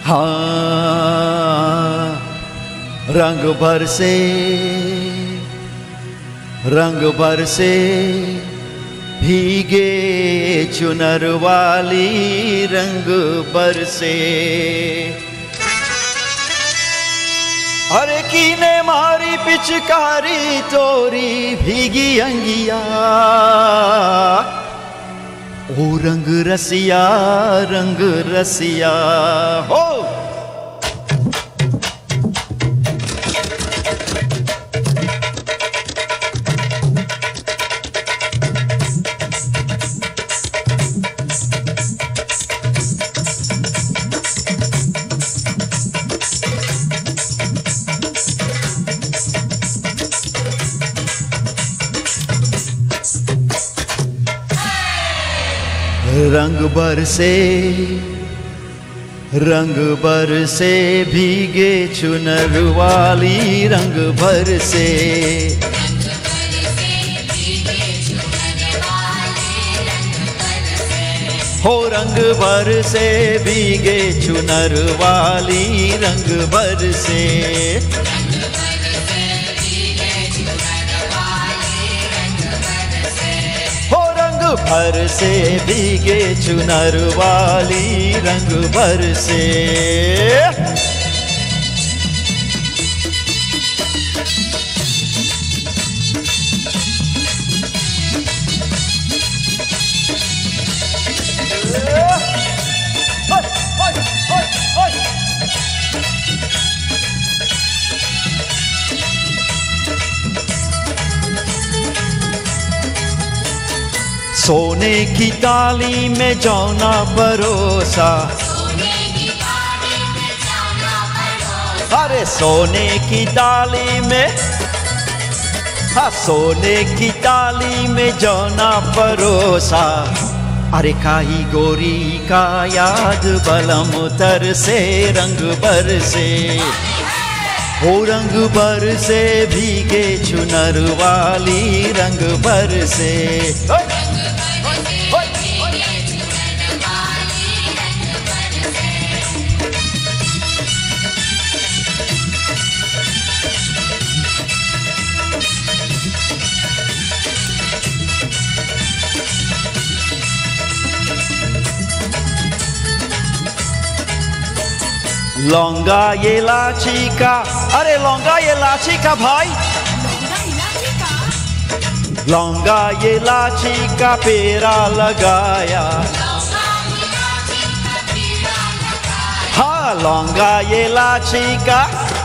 हाँ रंग बरसे भीगे चुनर वाली रंग बरसे। अरे कीने मारी पिचकारी तोरी भीगी अंगिया, ओ रंग रसिया हो। रंग बरसे भीगे चुनर वाली रंग बरसे। हो रंग बरसे भीगे चुनर वाली रंग बरसे। भर से भीगे चुनर वाली रंग बरसे। सोने की ताली में जौना परोसा, अरे सोने की ताली में, हाँ सोने की ताली में जौना परोसा। अरे काई गोरी का याद बलम तर से रंग बरसे। हो रंग बरसे भीगे चुनर वाली रंग बरसे। लौंगा ये लाची का, अरे लौंगा ये लाची का भाई, लौंगा ये लाची का पेरा लगाया। हाँ लौंगा ये लाची का,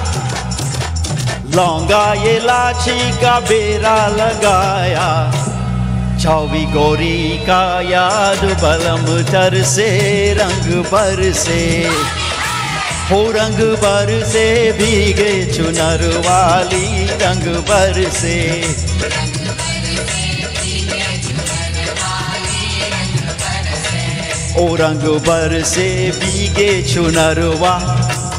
लौंगा ये लाची का बेरा लगाया। चौबी गोरी का याद बलम तर से रंग बरसे। हो रंग बरसे भीगे चुनर वाली रंग बरसे। ओ रंग बरसे भीगे चुनर वाली।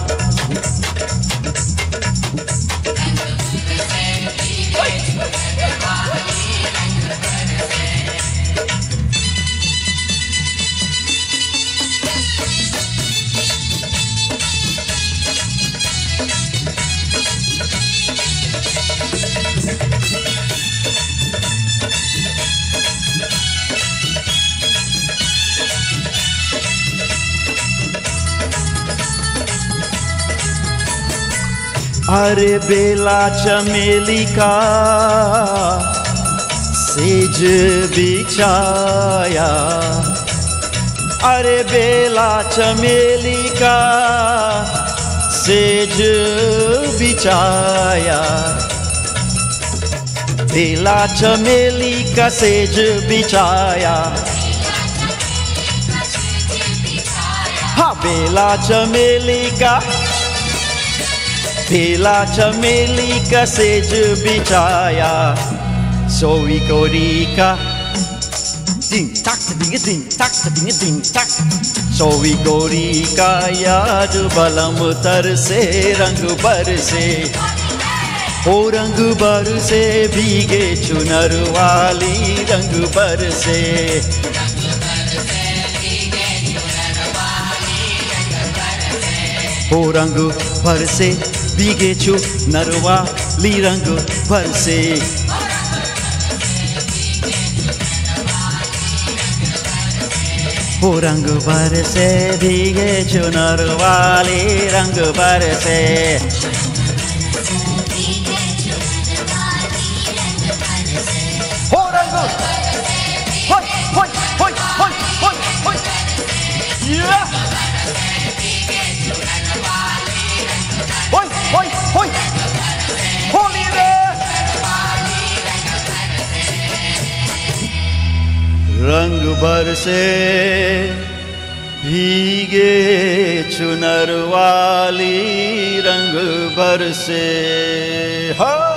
अरे बेला चमेली का सेज बिछाया। अरे बेला चमेली का सेज बिछाया। बेला चमेली का सेज बिछाया। हाँ बेला चमेली का, बेला चमेली का सेज बिछाया। सोई गोरी का ding tak ding tak ding tak। सोई गोरी का याद बलम तर से रंग बरसे। ओ रंग बरसे भीगे चुनर वाली रंग बरसे। हो रंग भर से भीगे छु नरवाली रंग भर से हो रंग भर से भीगे छु नरवाली रंग भर से हो रंग होय होय होय होय होय होय होय होय होय होली रे रंग भर से भीगे चुनर वाली रंग भर से।